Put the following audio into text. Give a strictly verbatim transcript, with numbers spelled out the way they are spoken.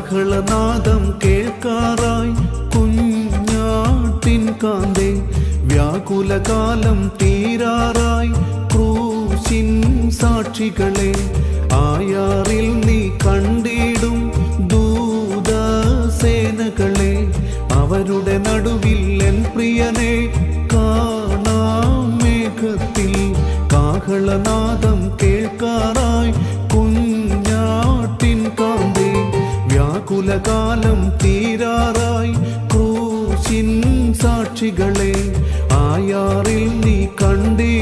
കാഹളനാദം കേൾക്കാറായി കുഞ്ഞാട്ടിൻ കാന്തേ. വ്യാകുലകാലം തീരാറായി ക്രൂശിൻ സാക്ഷികളെ. ആയാറിൽ നീ കണ്ടിടും ദൂതസേനകളെ. അവരുടെ നടുവിൽ എൻ പ്രിയനെ കാണാം മേഘത്തിൽ. കാഹളനാദം കേൾക്കാറായി കുഞ്ഞാട്ടിൻ കാന്തേ. വ്യാകുലകാലം തീരാറായി ക്രൂശിൻ സാക്ഷികളെ. ആയാറിൽ നീ കണ്ടി